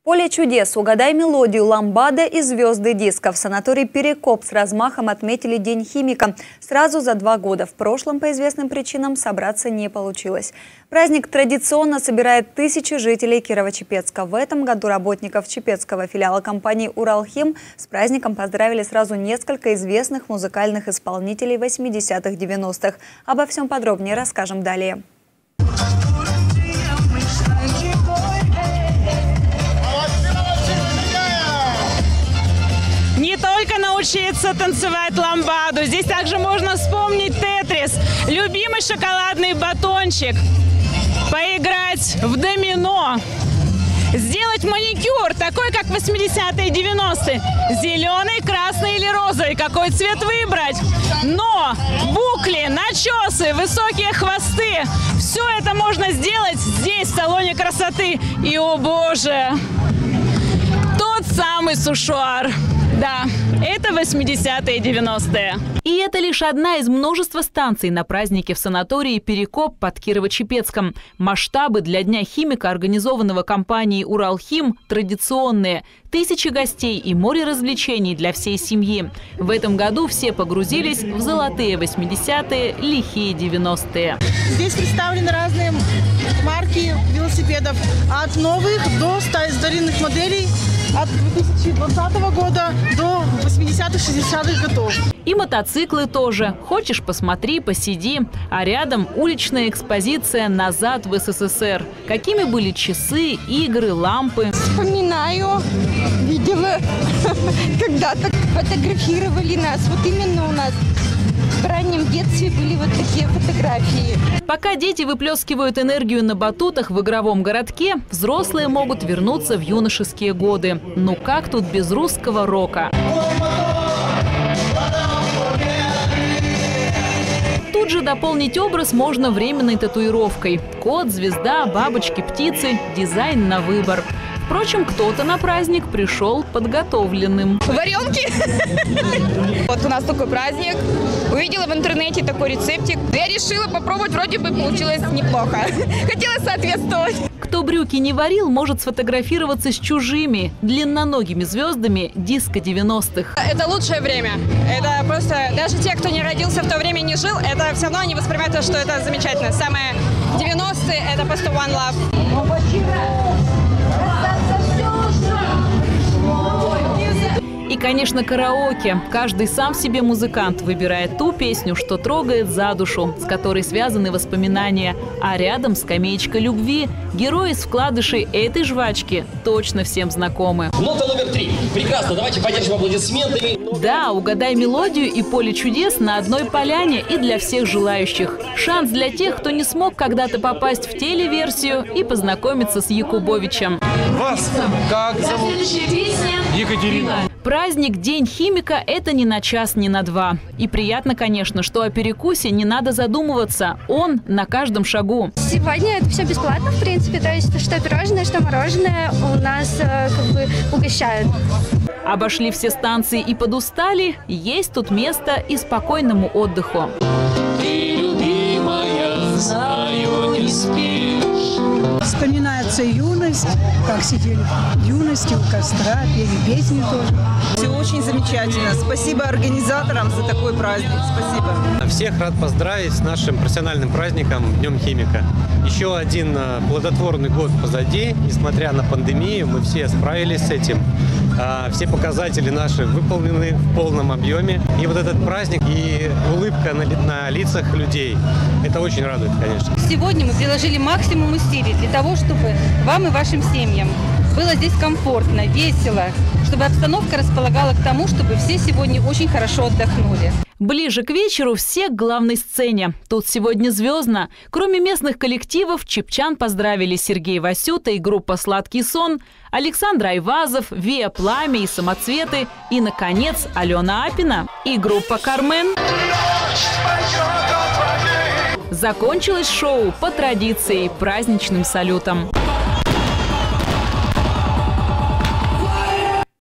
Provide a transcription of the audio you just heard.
Поле чудес, угадай мелодию, ламбада и звезды диска. В санатории «Перекоп» с размахом отметили День химика. Сразу за 2 года. В прошлом по известным причинам собраться не получилось. Праздник традиционно собирает тысячи жителей Кирово-Чепецка. В этом году работников чепецкого филиала компании «Уралхим» с праздником поздравили сразу несколько известных музыкальных исполнителей 80-х-90-х. Обо всем подробнее расскажем далее. Не только научиться танцевать ламбаду, здесь также можно вспомнить тетрис, любимый шоколадный батончик, поиграть в домино, сделать маникюр, такой как 80-е и 90-е, зеленый, красный или розовый, какой цвет выбрать. Но букли, начесы, высокие хвосты, все это можно сделать здесь, в салоне красоты. И, о боже, тот самый сушуар. Да, это 80-е и 90-е. И это лишь одна из множества станций на празднике в санатории «Перекоп» под Кирово-Чепецком. Масштабы для Дня химика, организованного компанией «Уралхим», традиционные. Тысячи гостей и море развлечений для всей семьи. В этом году все погрузились в золотые 80-е, лихие 90-е. Здесь представлены разные марки велосипедов. От новых до старинных моделей. От 2020 года до 80-х, 60-х годов. И мотоциклы тоже. Хочешь — посмотри, посиди. А рядом уличная экспозиция «Назад в СССР». Какими были часы, игры, лампы. Вспоминаю, видела, когда-то фотографировали нас. Вот именно у нас в раннем детстве были вот такие фотографии. Пока дети выплескивают энергию на батутах в игровом городке, взрослые могут вернуться в юношеские годы. Ну как тут без русского рока? Тут же дополнить образ можно временной татуировкой. Кот, звезда, бабочки, птицы – дизайн на выбор. Впрочем, кто-то на праздник пришел подготовленным. Варенки! Вот у нас такой праздник. Увидела в интернете такой рецептик. Я решила попробовать, вроде бы получилось неплохо. Хотела соответствовать. Кто брюки не варил, может сфотографироваться с чужими, длинноногими звездами диска 90-х. Это лучшее время. Это просто, даже те, кто не родился в то время, не жил, это все равно они воспринимают, что это замечательно. Самое 90-е – это просто one love. И, конечно, караоке. Каждый сам себе музыкант выбирает ту песню, что трогает за душу, с которой связаны воспоминания. А рядом скамеечка любви. Герои с вкладышей этой жвачки точно всем знакомы. Нота номер 3. Прекрасно, давайте поддержим аплодисментами. Да, угадай мелодию и поле чудес на одной поляне и для всех желающих. Шанс для тех, кто не смог когда-то попасть в телеверсию и познакомиться с Якубовичем. Вас как зовут? Екатерина. Праздник День химика – это не на час, не на 2. И приятно, конечно, что о перекусе не надо задумываться. Он на каждом шагу. Сегодня это все бесплатно, в принципе. То есть, что пирожное, что мороженое у нас как бы угощают. Обошли все станции и подустали? Есть тут место и спокойному отдыху. Ты, любимая, знаю, не спишь. Вспоминается юность, как сидели в юности у костра, пели песни тоже. Все очень замечательно. Спасибо организаторам за такой праздник. Спасибо. Всех рад поздравить с нашим профессиональным праздником Днем химика. Еще один плодотворный год позади. Несмотря на пандемию, мы все справились с этим. Все показатели наши выполнены в полном объеме. И вот этот праздник и улыбка на лицах людей, это очень радует, конечно. Сегодня мы приложили максимум усилий для того, чтобы вам и вашим семьям было здесь комфортно, весело, чтобы обстановка располагала к тому, чтобы все сегодня очень хорошо отдохнули. Ближе к вечеру все к главной сцене. Тут сегодня звездно. Кроме местных коллективов, чепчан поздравили Сергей Васюта и группа «Сладкий сон», Александр Айвазов, Виа Пламя и Самоцветы и, наконец, Алена Апина и группа «Кармен». Закончилось шоу по традиции праздничным салютом.